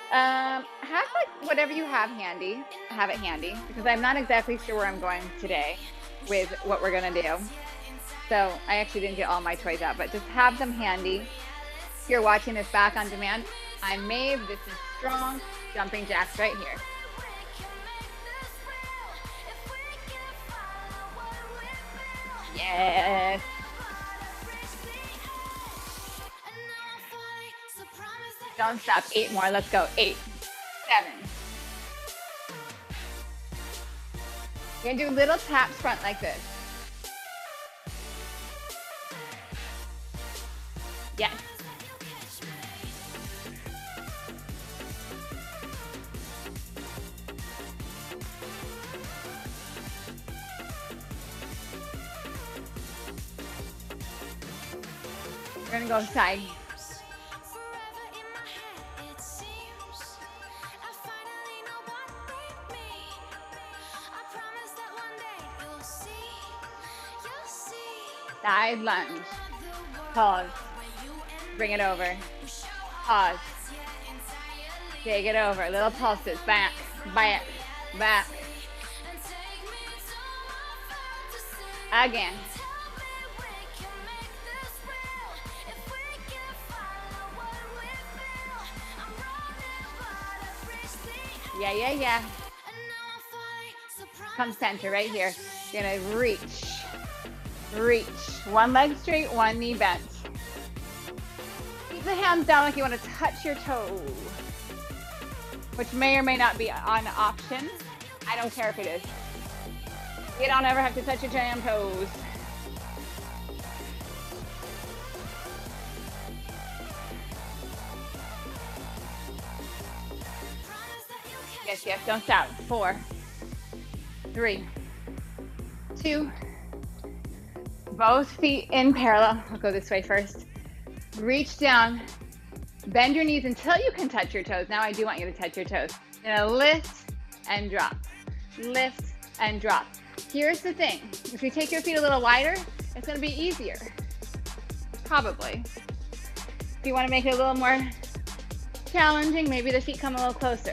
Have like whatever you have handy. Have it handy because I'm not exactly sure where I'm going today with what we're gonna do. So I actually didn't get all my toys out, but just have them handy. If you're watching this back on demand, I'm Maeve. This is Strong Jumping Jacks right here. Yes. Don't stop. 8 more. Let's go. 8, 7. You're gonna do little taps front like this. Yes. We're gonna go side. Side lunge. Pause. Bring it over. Pause. Take it over. Little pulses. Back, back, back. Again. Yeah, yeah, yeah. Come center right here. You're gonna reach. Reach. One leg straight, one knee bent. Keep the hands down like you want to touch your toe, which may or may not be an option. I don't care if it is. You don't ever have to touch your damn toes. Yes, yes, don't stop. 4, 3, 2. Both feet in parallel. I'll go this way first. Reach down. Bend your knees until you can touch your toes. Now I do want you to touch your toes. You're gonna lift and drop. Lift and drop. Here's the thing. If you take your feet a little wider, it's gonna be easier. Probably. If you wanna make it a little more challenging, maybe the feet come a little closer.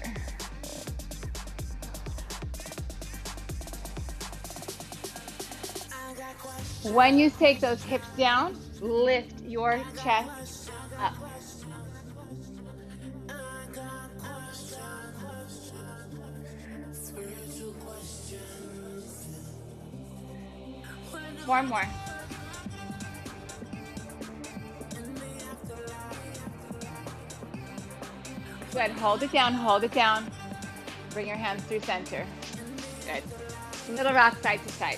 When you take those hips down, lift your chest up. One more. Good. Hold it down, hold it down. Bring your hands through center. Good. Little rock side to side.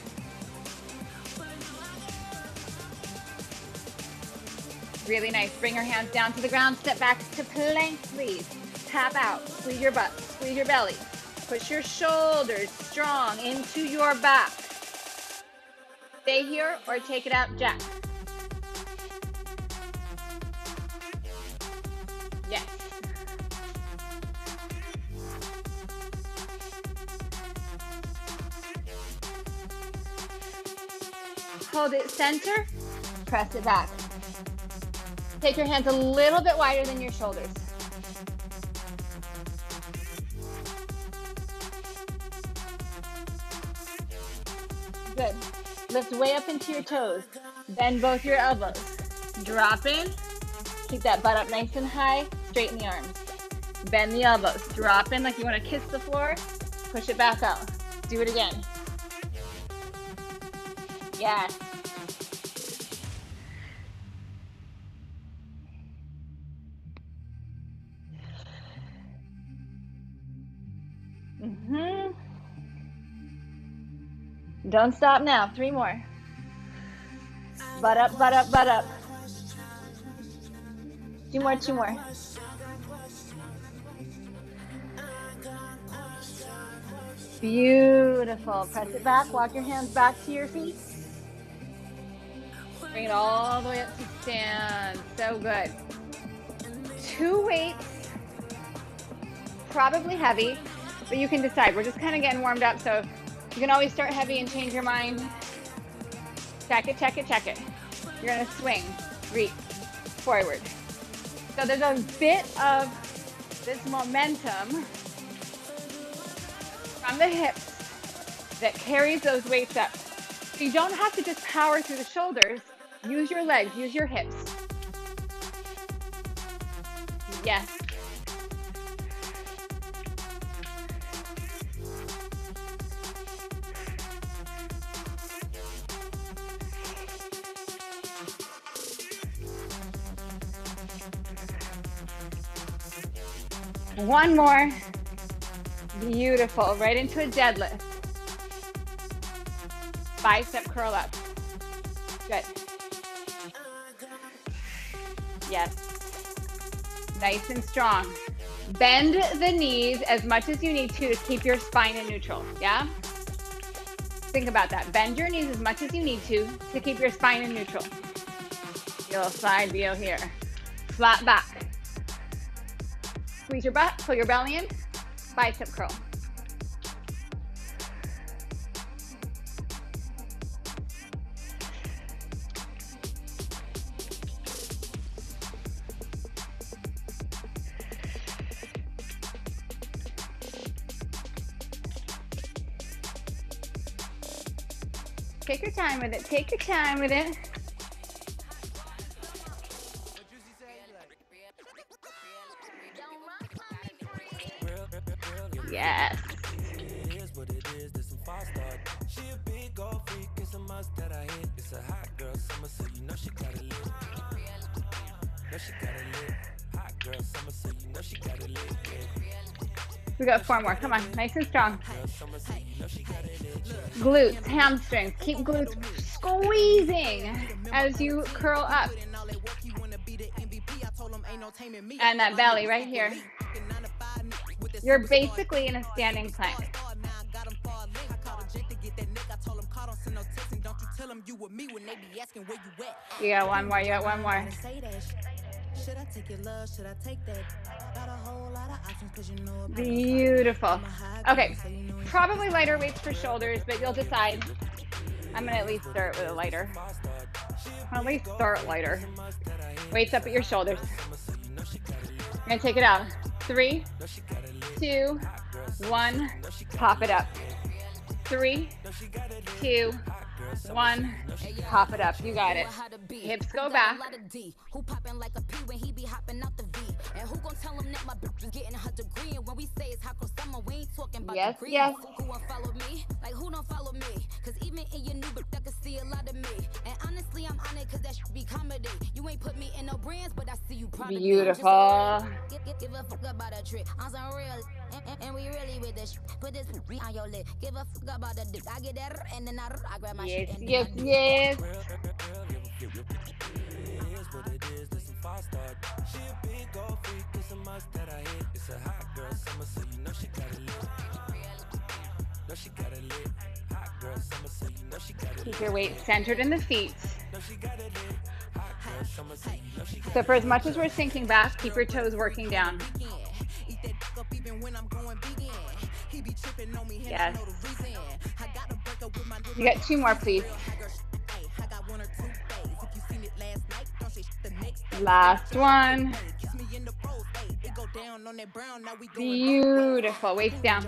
Really nice. Bring your hands down to the ground. Step back to plank, please. Tap out. Squeeze your butt. Squeeze your belly. Push your shoulders strong into your back. Stay here or take it out, jack. Yes. Hold it center. Press it back. Take your hands a little bit wider than your shoulders. Good. Lift way up into your toes. Bend both your elbows. Drop in. Keep that butt up nice and high. Straighten the arms. Bend the elbows. Drop in like you want to kiss the floor. Push it back out. Do it again. Yes. Don't stop now. 3 more. Butt up, butt up, butt up. 2 more, 2 more. Beautiful. Press it back. Walk your hands back to your feet. Bring it all the way up to stand. So good. 2 weights. Probably heavy, but you can decide. We're just kind of getting warmed up, so you can always start heavy and change your mind. Check it, check it, check it. You're gonna swing, reach, forward. So there's a bit of this momentum from the hips that carries those weights up. So you don't have to just power through the shoulders. Use your legs, use your hips. Yes. One more. Beautiful. Right into a deadlift. Bicep curl up. Good. Yes. Nice and strong. Bend the knees as much as you need to keep your spine in neutral. Yeah? Think about that. Bend your knees as much as you need to keep your spine in neutral. Little side view here. Flat back. Squeeze your butt, pull your belly in, bicep curl. Take your time with it, take your time with it. Yes. We got 4 more. Come on, nice and strong. Glutes, hamstrings. Keep glutes squeezing as you curl up. And that belly right here. You're basically in a standing plank. You got one more, you got one more. Beautiful. Okay, probably lighter weights for shoulders, but you'll decide. I'm gonna at least start with a lighter. I'll at least start lighter. Weights up at your shoulders. I'm gonna take it out. 3, 2, 1, pop it up. 3, 2, 1, pop it up. You got it. Hips go back. Yes, yes. Who don't follow me? Cause even in your new book, I can see a lot of me. And honestly, I'm on it cause that should be comedy. You ain't put me in no brands, but I see you proud of me. Beautiful. Give a fuck about a trick. I'm so real. And we really with this. Put this on your lip. Give a fuck about the dick. I get that and then I grab my shit. Yes, yes, yes. Keep your weight centered in the feet. So for as much as we're sinking back, keep your toes working down. Yes. You got 2 more, please. Last one. Beautiful. Waist down.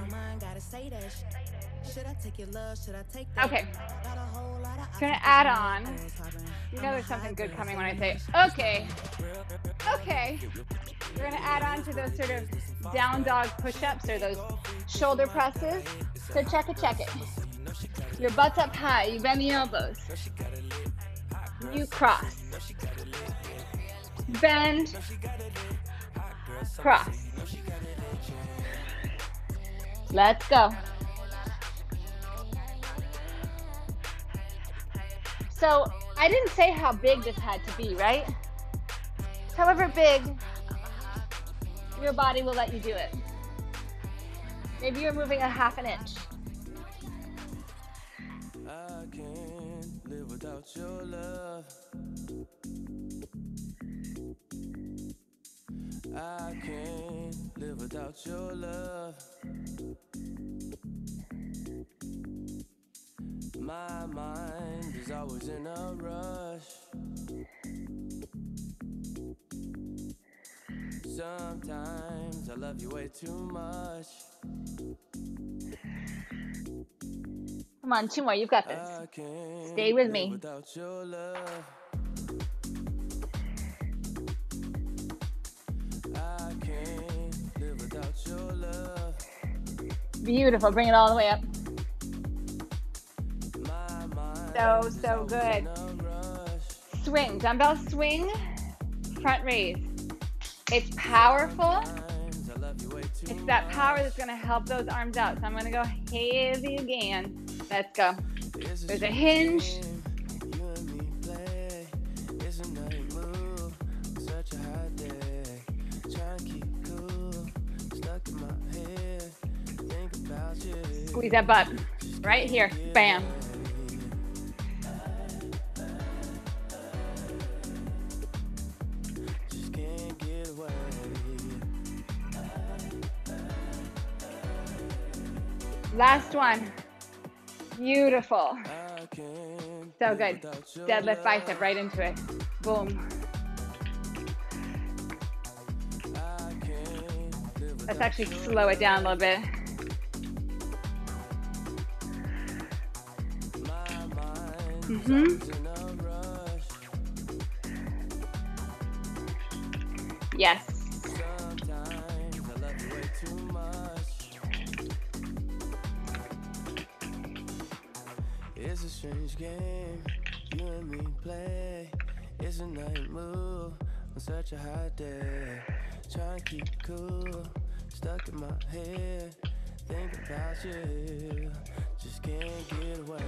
Okay. I'm gonna add on. You know there's something good coming when I say okay. Okay. We're gonna add on to those sort of down dog push-ups or those shoulder presses. So check it. Your butt's up high. You bend the elbows. You cross. Bend. Cross. Let's go. So I didn't say how big this had to be, right? However big your body will let you do it. Maybe you're moving a ½ inch. I can't live without your love. I can't live without your love. My mind is always in a rush. Sometimes I love you way too much. Come on, 2 more. You've got this. Stay with me. Without your love. I can't live without your love. Beautiful. Bring it all the way up. So good. Swing. Dumbbell swing. Front raise. It's powerful. It's that power that's going to help those arms out. So I'm going to go heavy again. Let's go. There's a hinge. Squeeze that butt. Right here. Bam. Last one. Beautiful. So good. Deadlift bicep right into it. Boom. Let's actually slow it down a little bit. Yes. It's a strange game you and me play. It's a night move on such a hot day. Trying to keep cool, stuck in my head. Think about you, just can't get away.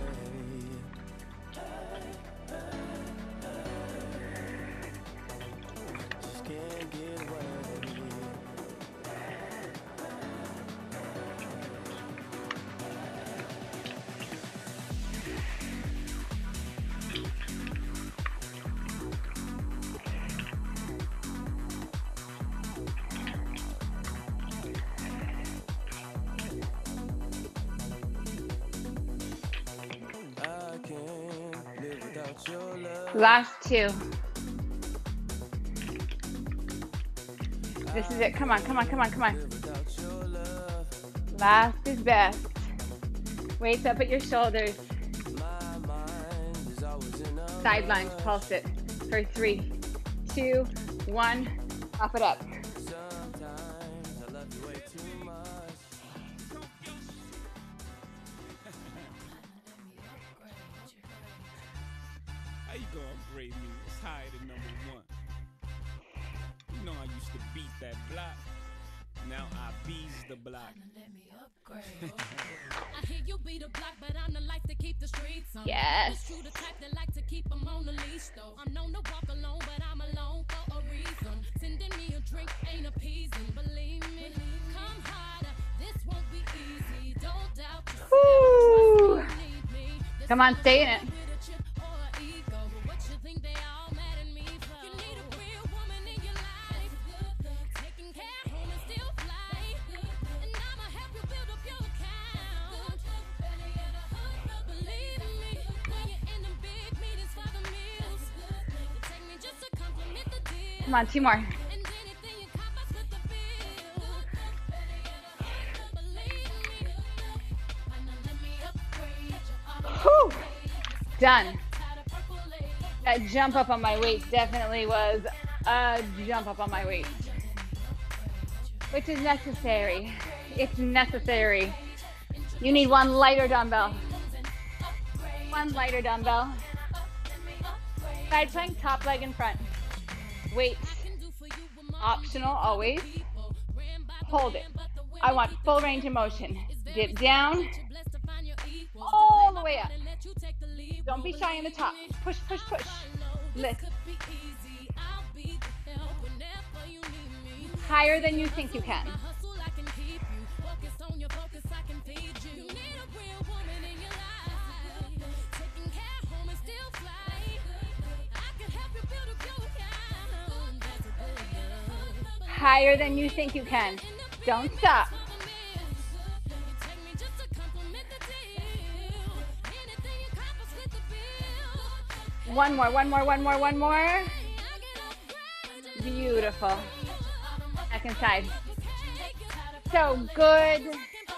Just can't get away. Last two. This is it. Come on, come on, come on, come on. Last is best. Weights up at your shoulders. Side lunge, pulse it. For 3, 2, 1. Pop it up. How you gonna upgrade me? It's higher than #1. You know I used to beat that block. Now I bees the block. Let me upgrade. I hear you beat the block, but I'm the life to keep the streets on. Yes. You the type that like to keep them on the leash, though. I'm known to walk alone, but I'm alone for a reason. Sending me a drink ain't appeasing, believe me. Come harder, this won't be easy. Don't doubt Woo. yourself. Need me. Come on, stay in it. Come on, 2 more. Whew. Done. That jump up on my weight definitely was a jump up on my weight, which is necessary. It's necessary. You need one lighter dumbbell. One lighter dumbbell. Side plank, top leg in front. Weight, optional always. Hold it. I want full range of motion. Dip down, all the way up. Don't be shy in the top. Push, push, push. Lift. Higher than you think you can. Higher than you think you can. Don't stop. One more, one more, one more, one more. Beautiful. Second side. So good.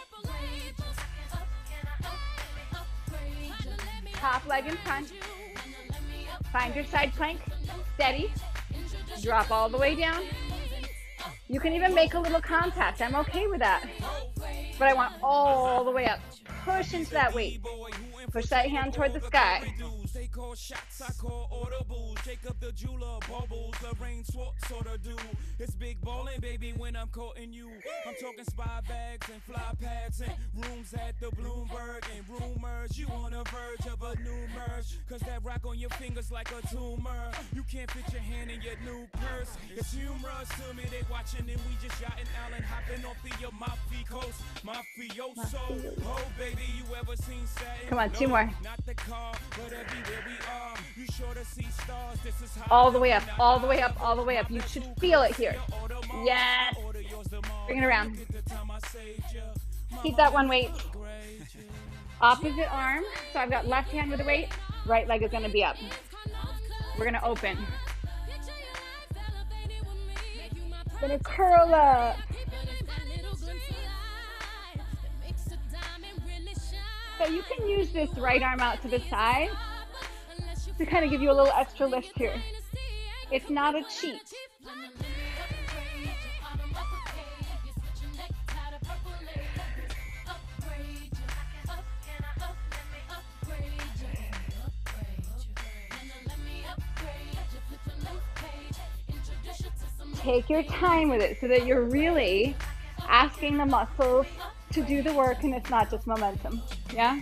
Top leg in front. Find your side plank. Steady. Drop all the way down. You can even make a little contact. I'm okay with that. But I want all the way up. Push into that weight. Push that hand toward the sky. They call shots, I call audibles. Jacob the jeweler, bubbles, Lorraine Swartz sort of do. It's big ballin', baby, when I'm courting you. I'm talking spy bags and fly pads and rooms at the Bloomberg and rumors. You on the verge of a new merge. Cause that rock on your fingers like a tumor. You can't fit your hand in your new purse. It's humorous to me, they watching and we just yachting Allen hopping off the Amalfi Coast. Mafioso, oh baby, you ever seen satin? Come on, two more. Not the car, but everywhere we are. You sure to see stars. This is how All the way up, all the way up, all the way up. You should feel it here. Yes. Bring it around. Keep that one weight. Opposite arm. So I've got left hand with the weight. Right leg is going to be up. We're going to open. Going to curl up. So you can use this right arm out to the side to kind of give you a little extra lift here. It's not a cheat. Take your time with it so that you're really asking the muscles to do the work and it's not just momentum. Yeah?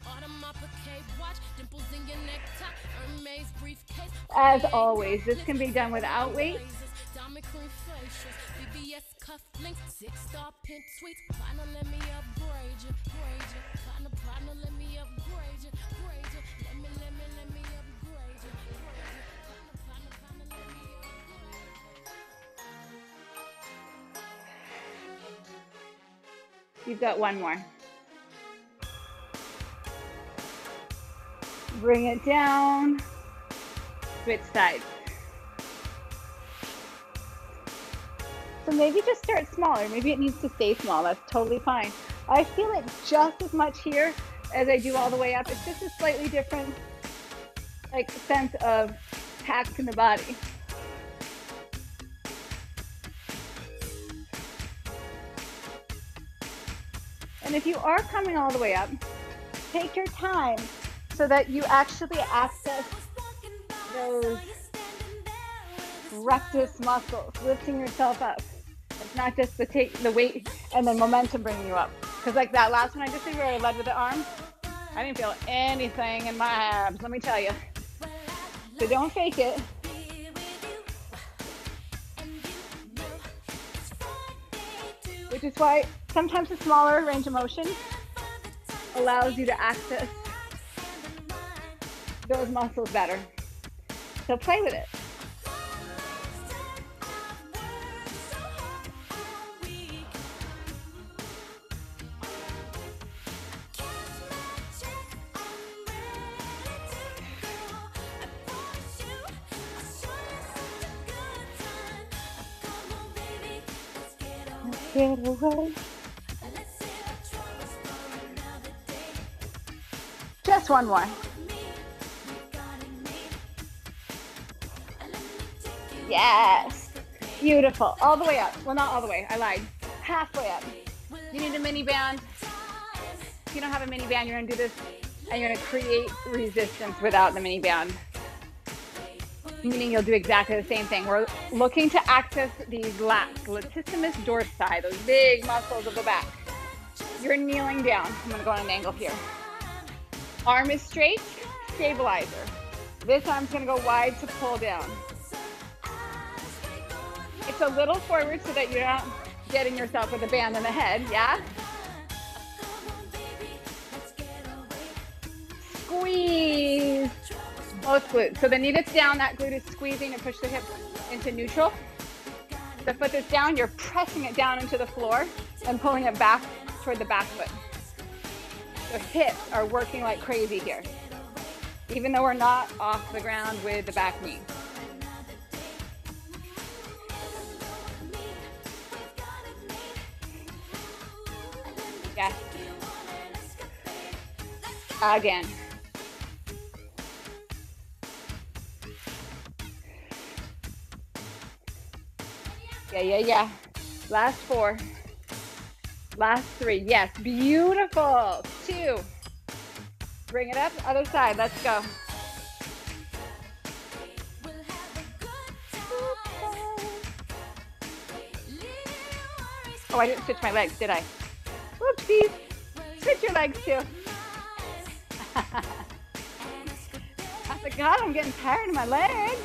As always, this can be done without weight. You've got one more. Bring it down. Switch sides. So maybe just start smaller. Maybe it needs to stay small. That's totally fine. I feel it just as much here as I do all the way up. It's just a slightly different like sense of tax in the body. And if you are coming all the way up, take your time so that you actually access those rectus muscles, lifting yourself up. It's not just the weight and then momentum bringing you up. Because like that last one I just did where I led with the arm, I didn't feel anything in my abs, let me tell you. So don't fake it. Which is why sometimes a smaller range of motion allows you to access those muscles better. So play with it. Get away. Just one more. Yes. Beautiful. All the way up. Well, not all the way. I lied. Halfway up. You need a mini band. If you don't have a mini band, you're going to do this and you're going to create resistance without the mini band. Meaning you'll do exactly the same thing. We're looking to access these lats, latissimus dorsi, those big muscles of the back. You're kneeling down. I'm going to go on an angle here. Arm is straight, stabilizer. This arm's going to go wide to pull down. It's a little forward so that you're not getting yourself with a band in the head, yeah? Squeeze. Both glutes. So the knee that's down, that glute is squeezing to push the hip into neutral. The foot that's down, you're pressing it down into the floor and pulling it back toward the back foot. The hips are working like crazy here, even though we're not off the ground with the back knee. Yes. Again. Yeah. Last 4. Last 3. Yes, beautiful. 2. Bring it up, other side. Let's go. Oh, I didn't switch my legs, did I? Whoopsies. Switch your legs too. I forgot I'm getting tired of my legs.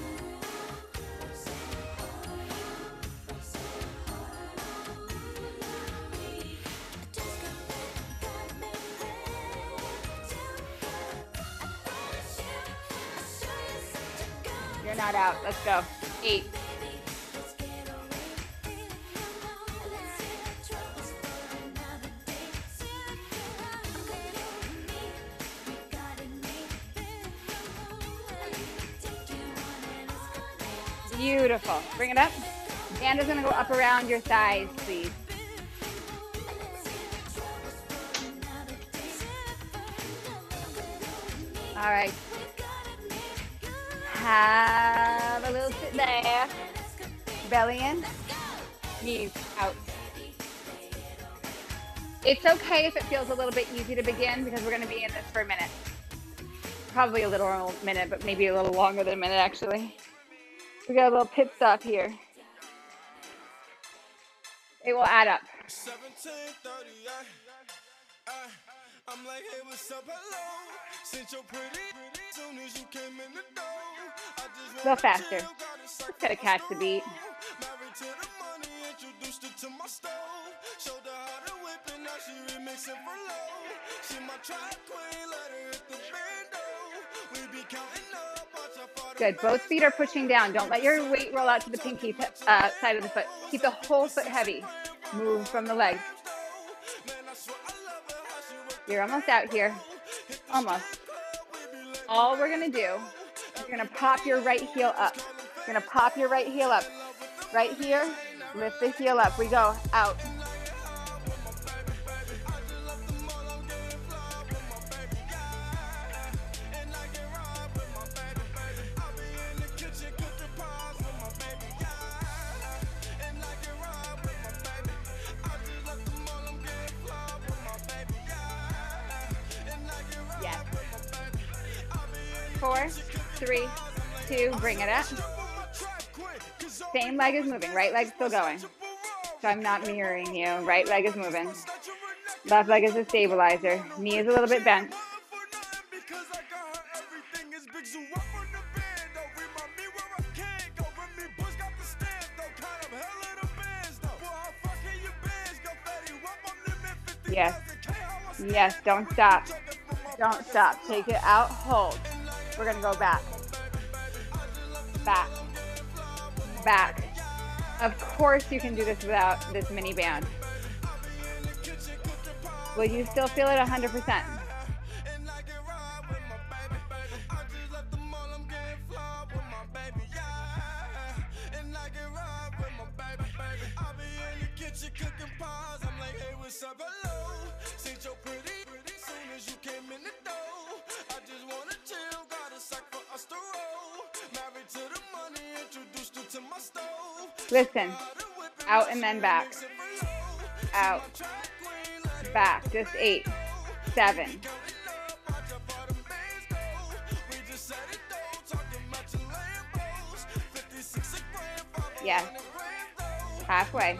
You're not out. Let's go. 8. Beautiful. Bring it up. Hand is going to go up around your thighs, please. All right. Have a little sit there. Belly in. Knees out. It's okay if it feels a little bit easy to begin because we're going to be in this for a minute. Probably a little minute, but maybe a little longer than a minute actually. We got a little pit stop here. It will add up. 17:30, I'm like, hey, what's up, hello? Since you're pretty, soon as you came in the door, I just a little faster. Just gotta catch the beat. Married to the money, introduced her to my stove. Showed her how to whip and now she remixing for low. She my track queen, let her hit the bando. We be counting up, watch how far. Good. Both feet are pushing down. Don't let your weight roll out to the pinky side of the foot. Keep the whole foot heavy. Move from the legs. You're almost out here. Almost. All we're going to do is you're going to pop your right heel up. You're going to pop your right heel up. Right here. Lift the heel up. We go. Out. Yes. 4, 3, 2, bring it up. Same leg is moving. Right leg's still going. So I'm not mirroring you. Right leg is moving. Left leg is a stabilizer. Knee is a little bit bent. Yes. Yes, don't stop. Don't stop. Take it out, hold. We're gonna go back. Back. Back. Of course you can do this without this mini band. Will you still feel it 100%? Listen, out and then back, out, back, just 8, 7. Yes, halfway,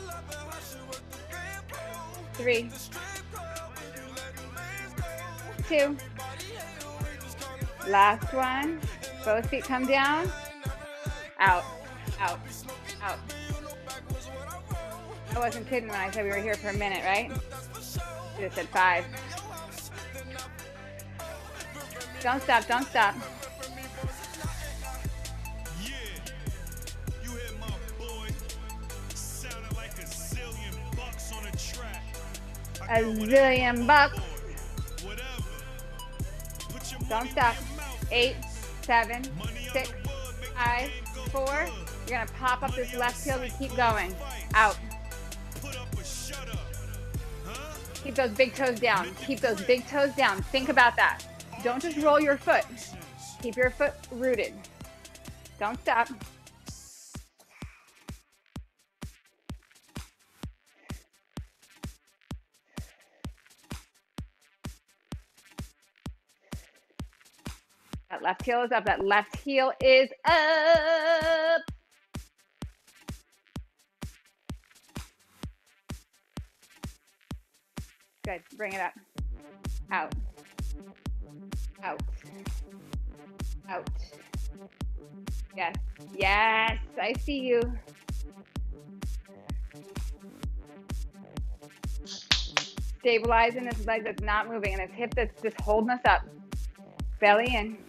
3, 2, last one, both feet come down, out, out. Out. I wasn't kidding when I said we were here for a minute, right? Should have said 5. Don't stop, don't stop. Yeah, you hear my boy sounding like a zillion bucks on a track. A zillion bucks. Whatever. Put your Don't stop. 8, 7, 6, 5, 4. You're going to pop up this left heel and keep going. Out. Put up or shut up. Huh? Keep those big toes down. Keep those big toes down. Think about that. Don't just roll your foot. Keep your foot rooted. Don't stop. That left heel is up. That left heel is up. Good. Bring it up. Out. Out. Out. Yes. Yes. I see you. Stabilizing this leg that's not moving and this hip that's just holding us up. Belly in.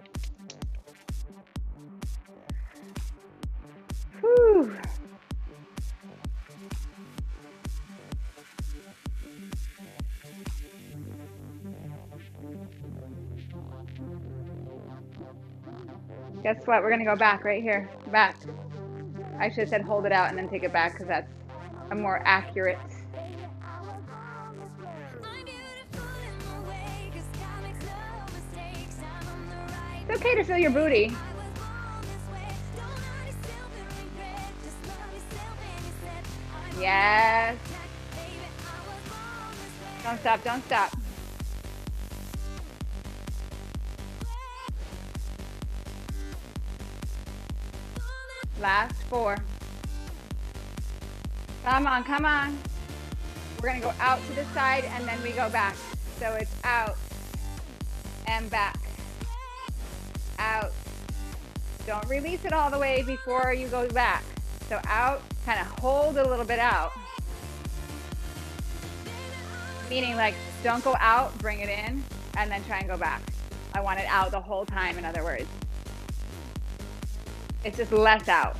Whew. Guess what? We're going to go back right here. Back. I should have said hold it out and then take it back because that's a more accurate. It's okay to feel your booty. Yes. Don't stop. Don't stop. Last 4. Come on, come on. We're going to go out to the side and then we go back. So it's out and back. Out. Don't release it all the way before you go back. So out, kind of hold a little bit out. Meaning like, don't go out, bring it in, and then try and go back. I want it out the whole time, in other words. It's just less out.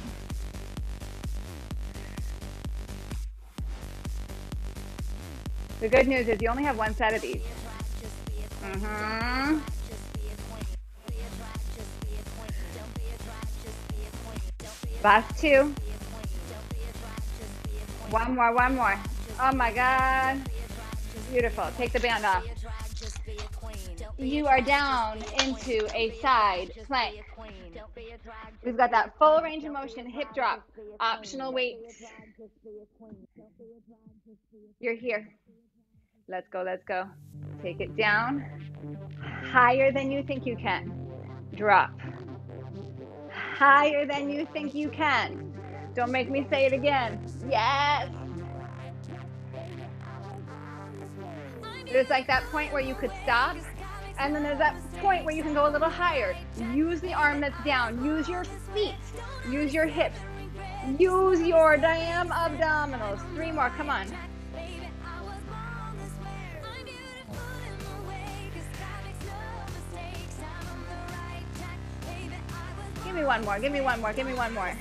The good news is you only have one set of these. Last 2. One more, one more. Oh my God. Beautiful. Take the band off. You are down into a side plank. We've got that full range of motion, hip drop, optional weights. You're here. Let's go, let's go. Take it down. Higher than you think you can. Drop. Higher than you think you can. Don't make me say it again. Yes. There's like that point where you could stop, and then there's that point where you can go a little higher. Use the arm that's down. Use your feet. Use your hips. Use your damn abdominals. 3 more. Come on. Give me one more. Give me one more. Give me one more.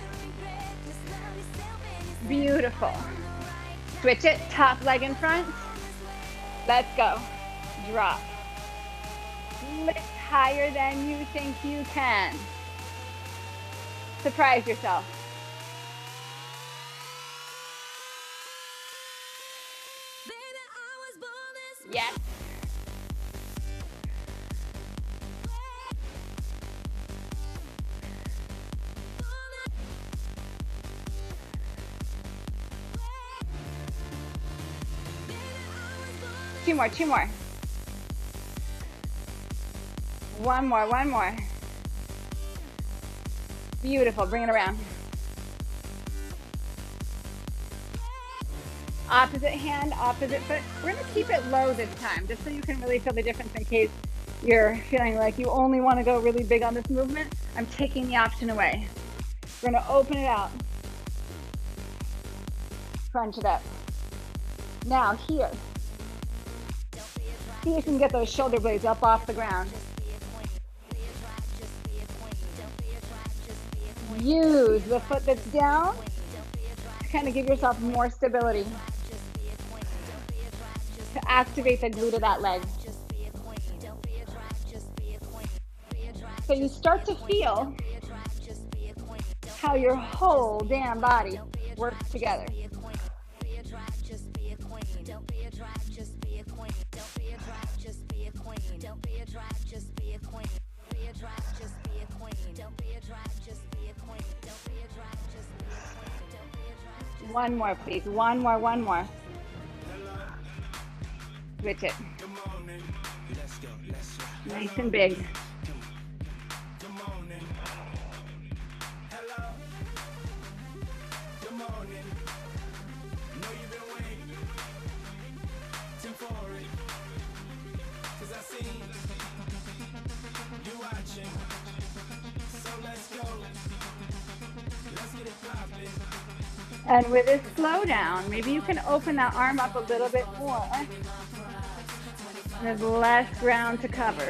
Beautiful. Switch it. Top leg in front. Let's go. Drop. Lift higher than you think you can. Surprise yourself. Yes. Two more, 2 more. One more, 1 more. Beautiful, bring it around. Opposite hand, opposite foot. We're gonna keep it low this time, just so you can really feel the difference in case you're feeling like you only wanna go really big on this movement. I'm taking the option away. We're gonna open it out. Crunch it up. Now here. See if you can get those shoulder blades up off the ground. Use the foot that's down to kind of give yourself more stability, to activate the glute of that leg. So you start to feel how your whole damn body works together. One more, please. One more, one more. Switch it. Nice and big. And with this slow down, maybe you can open that arm up a little bit more. There's less ground to cover.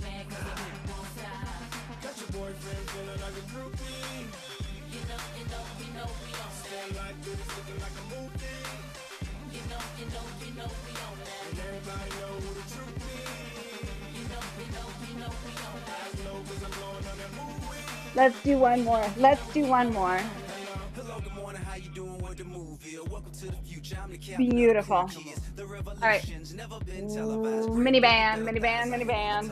Let's do one more. Let's do one more. Beautiful. All right. Mini band, mini band, mini band.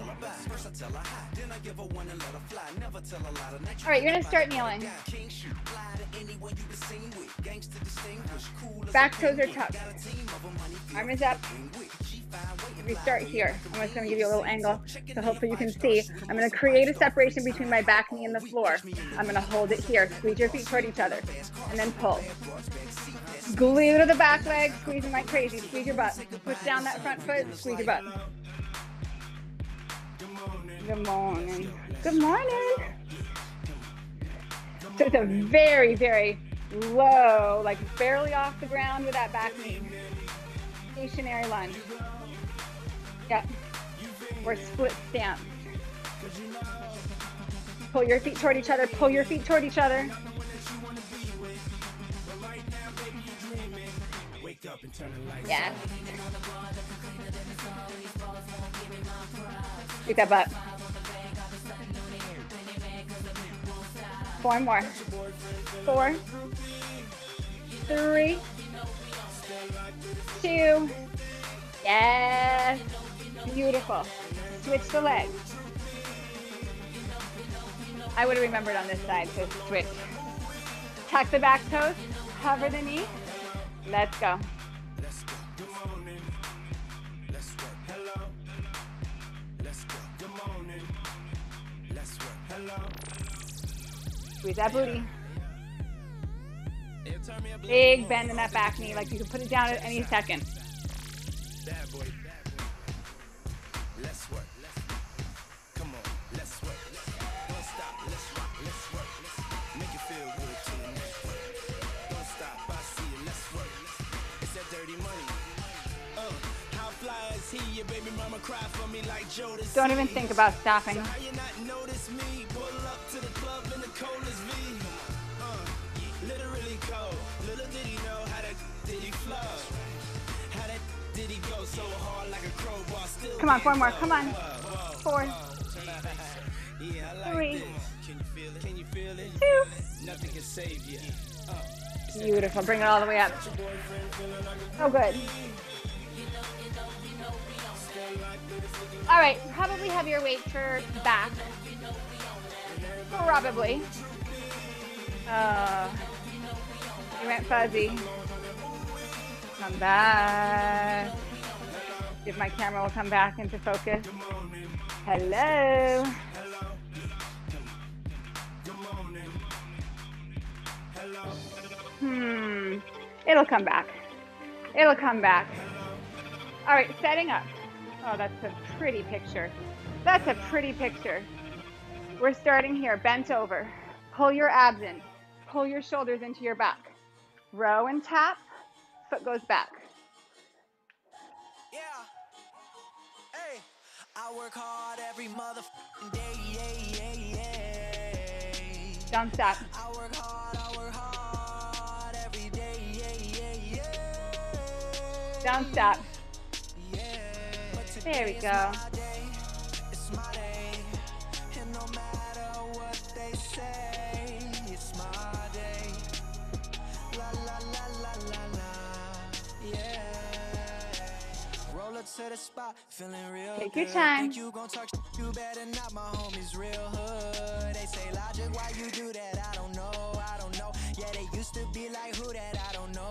All right, you're going to start kneeling. Back toes are tucked. Arm is up. We start here. I'm just going to give you a little angle so hopefully you can see. I'm going to create a separation between my back knee and the floor. I'm going to hold it here. Squeeze your feet toward each other and then pull. Glue to the back leg, squeezing like crazy. Squeeze your butt. Push down that front foot, squeeze your butt. Good morning. Good morning. So it's a very, very low, like barely off the ground with that back knee. Stationary lunge. Yep. Or split stance. Pull your feet toward each other. Pull your feet toward each other. Yeah. Get that butt. 4 more. 4, 3, 2. Yes. Beautiful. Switch the leg. I would have remembered on this side to switch. Tuck the back toes. Cover the knee. Let's go. Squeeze that booty. Big bend in that back knee, like you can put it down at any second. Bad boy. Let's work. Come on, let's work. Don't stop, let's rock, let's work. Make it feel good to your neck. Don't stop, I see you, let's work. It's that dirty money. How fly is he? Your baby mama cry for me like Jodeci. Don't even think about stopping. How you not notice me? Pull up to the club in the coldest V. Literally cold. Little did he know how that did he flow. How that did he go so hard like a crowbar still. Come on, 4 more. Come on. 4, 3, 2. Nothing can save you. Beautiful. Bring it all the way up. Oh, good. All right. Probably have your weight for back. Probably. You went fuzzy. Come back. See if my camera will come back into focus. Hello. It'll come back. It'll come back. All right, setting up. Oh, that's a pretty picture. That's a pretty picture. We're starting here, bent over. Pull your abs in. Pull your shoulders into your back. Row and tap. Foot goes back. Yeah. Hey. I work hard every motherfucking day. Don't stop. I work hard every day. Don't stop. There we go. It's my day. And no matter what they say, it's my day. La la la la la la. Yeah. Roll up to the spot, feeling real. Take your time. Think you gon' talk shit, you better not, my homies real hood. They say logic, why you do that? I don't know. Yeah, they used to be like who that? I don't know.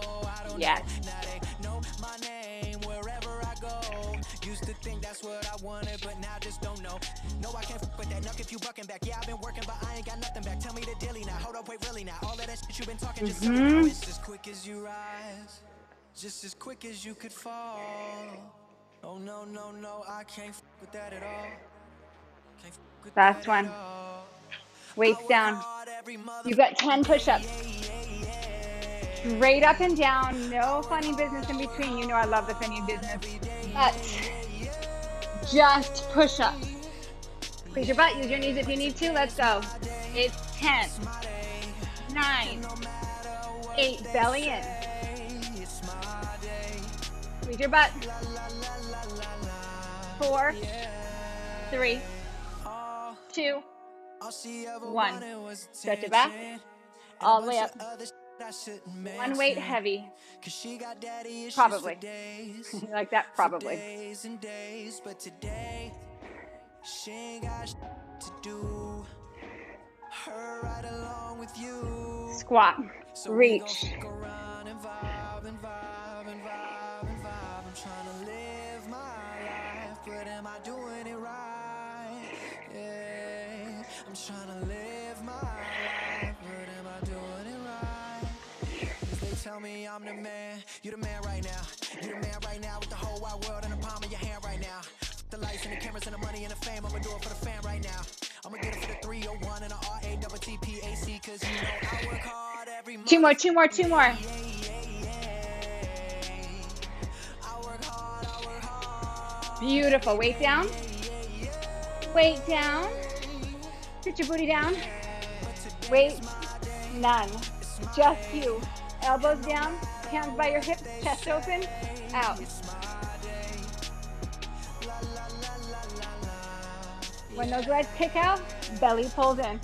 Yes. Now they know my name wherever I go. Used to think that's what I wanted, but now just don't know. No, I can't f with that. Nuck if you bucking back. Yeah, I've been working, but I ain't got nothing back. Tell me the dilly now. Hold up, wait, really now. All of that shit you been talking just now. It's as quick as you rise, just as quick as you could fall. Oh no, no, no, I can't f with that at all. Can't f with Last that one. at all. Weights down. You got 10 push-ups. Straight up and down. No funny business in between. You know I love the funny business. But just push-ups. Squeeze your butt. Use your knees if you need to. Let's go. It's 10, 9, 8. Belly in. Squeeze your butt. 4, 3, 2, 1. Stretch it back. All the way up. One weight heavy. Probably. You like that? Probably. But today, she ain't got to do. Her right along with you. Squat. Reach. Around and vibe and vibe and vibe and vibe. I'm trying to live my life, but am I doing it right? Yeah, I'm trying to live my life, but am I doing it right? 'Cause they tell me I'm the man, you the man right now. You the man right now with the whole wide world in the palm of your hand right now. The lights and the cameras and the money and the fame, I'ma do it for the fam right now. I'ma get it for the 301 and the RATTPAC, 'cause you know I work hard every month. Two more, two more, two more. I work hard. Beautiful. Weight down. Weight down. Sit your booty down. Weight, none. Just you. Elbows down. Hands by your hips. Chest open. Out. When those legs kick out, belly pulls in.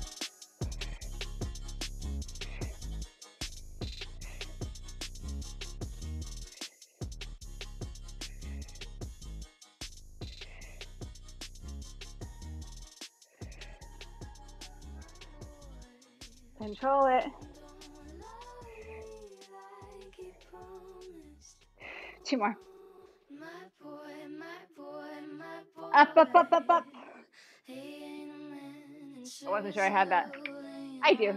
Control it. 2 more. Up, up, up, up, up. I wasn't sure I had that. I do.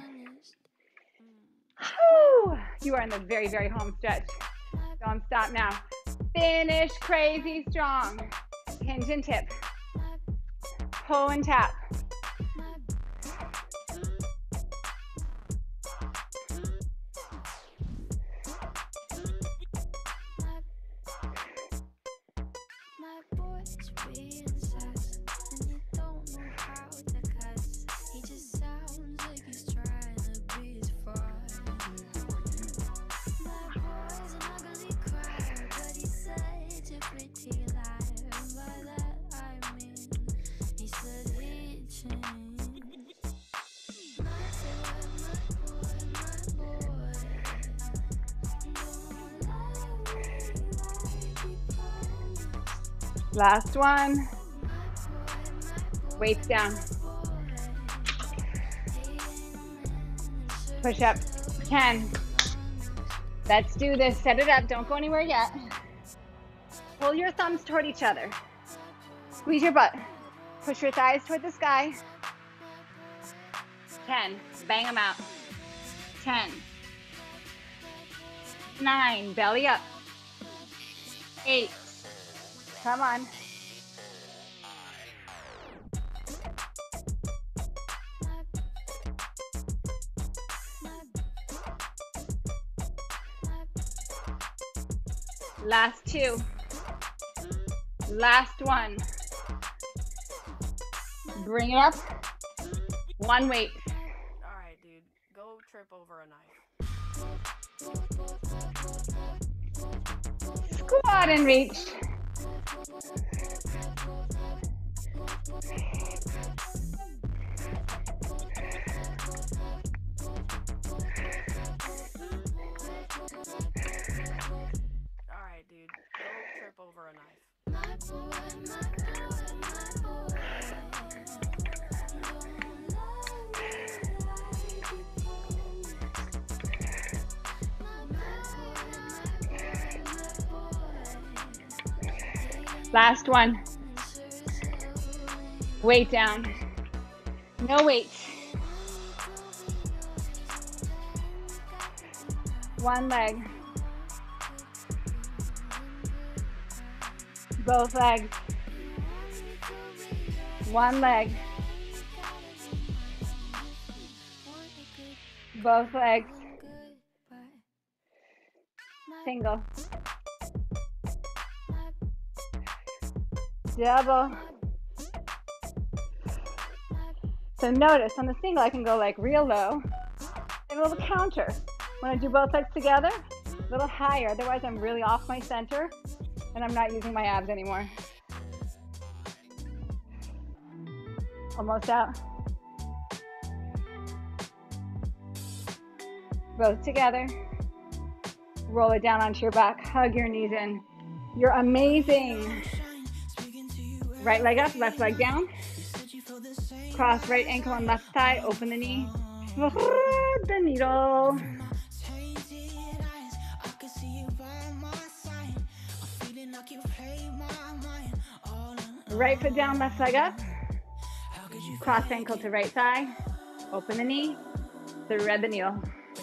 Whew. You are in the very, very home stretch. Don't stop now. Finish crazy strong. Hinge and tip. Pull and tap. Last one. Weights down. Push up. 10. Let's do this. Set it up. Don't go anywhere yet. Pull your thumbs toward each other. Squeeze your butt. Push your thighs toward the sky. 10. Bang them out. 10. 9. Belly up. 8. Come on. 2. Last one. Bring it up. One weight. All right, dude. Go trip over a knife. Squat and reach. All right, dude. Go trip over a knife. Last one. Weight down. No weight. One leg. Both legs. One leg. Both legs. Single. Double. So notice on the single I can go like real low and a little counter. When I do both legs together, a little higher. Otherwise I'm really off my center and I'm not using my abs anymore. Almost out. Both together. Roll it down onto your back. Hug your knees in. You're amazing. Right leg up, left leg down. Cross right ankle on left thigh. Open the knee. The needle. Right foot down, left leg up. Cross ankle to right thigh. Open the knee. Thread the needle.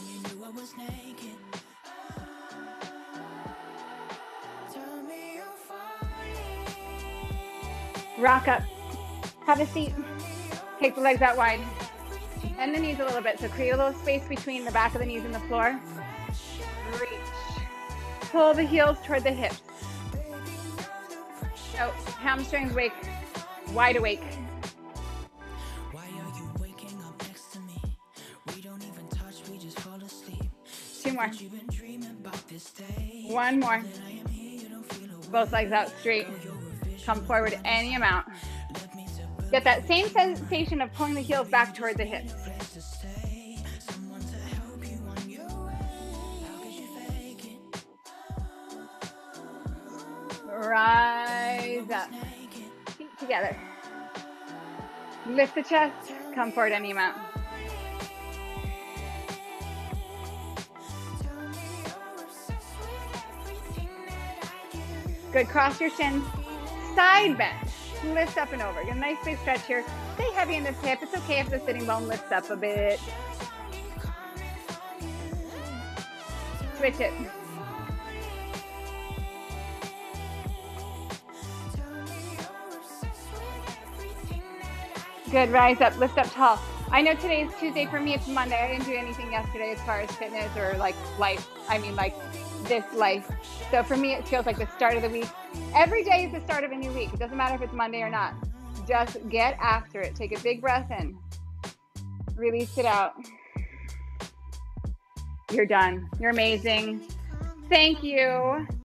Rock up. Have a seat. Take the legs out wide. Bend the knees a little bit. So create a little space between the back of the knees and the floor. Reach. Pull the heels toward the hips. So hamstrings wake. Wide awake. Two more. One more. Both legs out straight. Come forward any amount. Get that same sensation of pulling the heels back toward the hips. Rise up. Feet together. Lift the chest. Come forward any amount. Good. Cross your shins. Side bend. Lift up and over. Get a nice big stretch here. Stay heavy in this hip. It's okay if the sitting bone lifts up a bit. Switch it. Good. Rise up. Lift up tall. I know today is Tuesday. For me, it's Monday. I didn't do anything yesterday as far as fitness or like life. I mean, like this life. So for me, it feels like the start of the week. Every day is the start of a new week. It doesn't matter if it's Monday or not. Just get after it. Take a big breath in. Release it out. You're done. You're amazing. Thank you.